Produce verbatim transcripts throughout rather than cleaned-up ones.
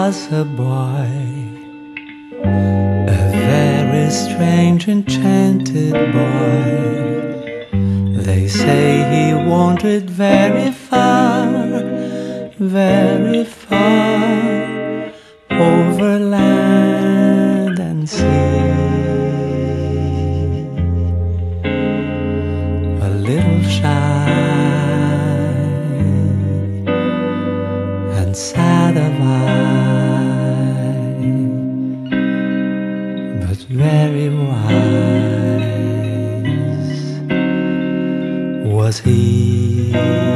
was a boy, a very strange, enchanted boy. They say he wandered very far, very far, over land and sea. A little shy and sad of eye, but very wise was he.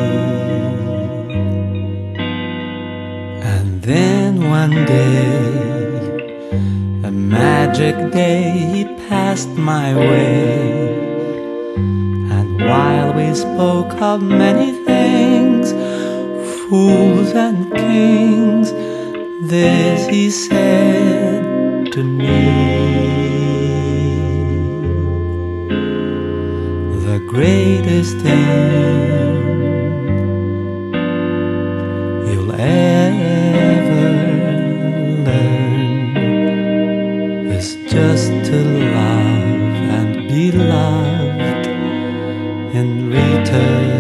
And then one day, a magic day, he passed my way. And while we spoke of many things, fools and kings, this he said to me: the greatest thing you'll ever learn is just to love and be loved in return.